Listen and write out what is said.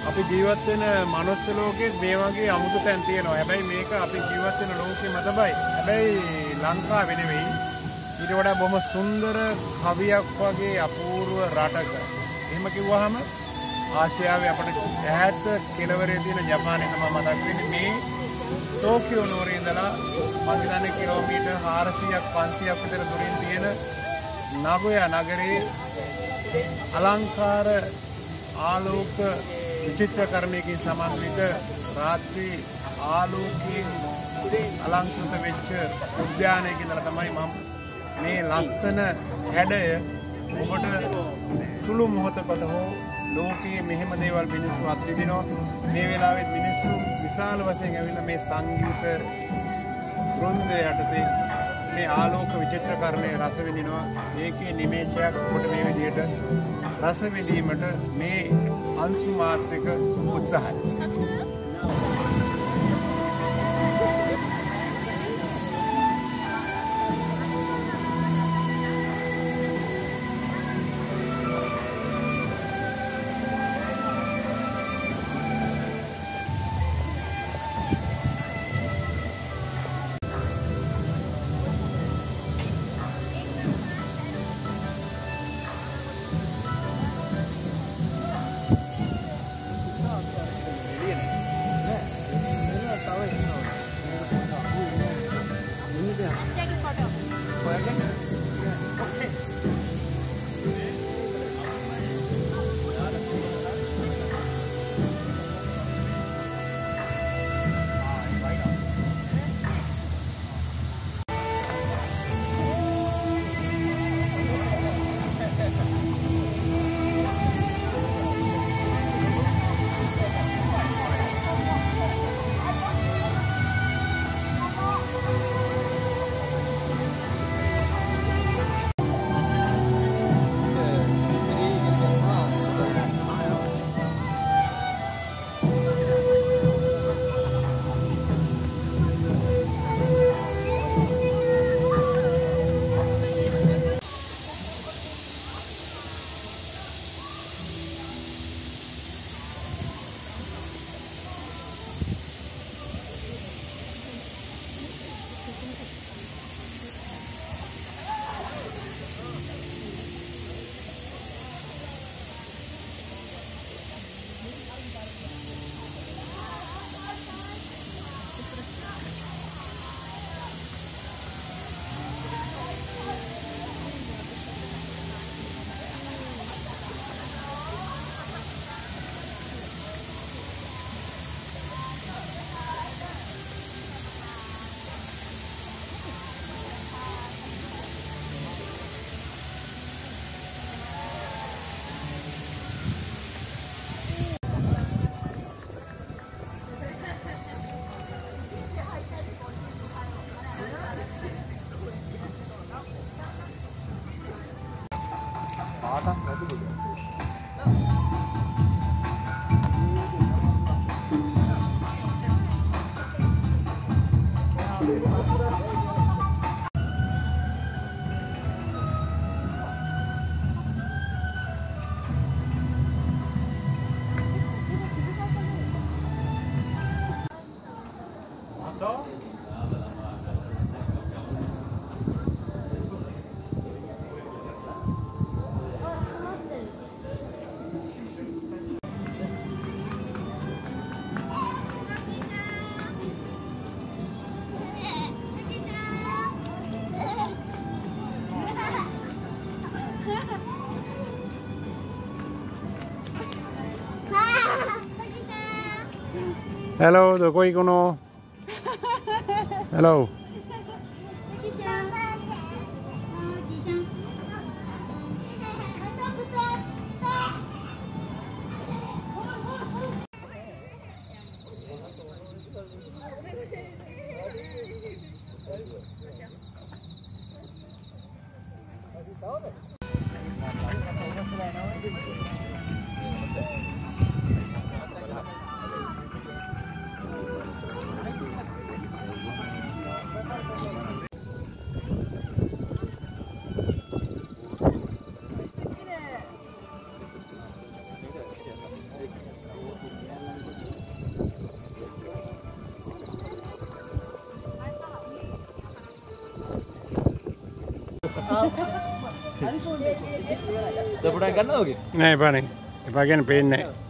අපි ජීවත් වෙන මනුස්ස ලෝකෙත් මේ වගේ අමුතු තැන් තියෙනවා. හැබැයි මේක අපි ජීවත් වෙන ලෝකෙම තමයි. හැබැයි ලංකාවේ නෙවෙයි. ඊට වඩා බොහොම සුන්දර කවියක් වගේ අපූර්ව රටක. එහෙම කිව්වහම ආසියාවේ අපිට ඈත කෙළවරේ තියෙන ජපානය තමයි මතක් වෙන්නේ. මේ ටෝකියෝ නුවරේ ඉඳලා මම හිතන්නේ කිලෝමීටර් 400ක් 500ක් විතර දුරින් තියෙන නගොයා නගරේ අලංකාර ආලෝක විචිත්‍රකරණයකින් සමන්විත රාත්‍රී ආලෝකයෙන් අලංකృత වෙච්ච උද්‍යානයක ඉඳලා තමයි මම මේ ලස්සන හැඩය ඔබට සුළු මොහොතකට හෝ ලෝකයේ මෙහෙම දේවල් මිනිස්සු අත්විඳිනවා. මේ වෙලාවෙත් මිනිස්සු විශාල වශයෙන් ඇවිල්ලා මේ සංගීත වෘන්දය යටතේ මේ ආලෝක විචිත්‍රකරණය රස විඳිනවා. මේකේ නිමේෂයක් ඔබට මේ විදිහට රස විඳීමට මේ අංශු මාත්‍රික උත්සාහය. Hello, do koi kono. Hello. සපුඩා ගන්නවද ඔගේ? නෑ එපා නේ. එපා කියන්නේ පේන්නේ නෑ.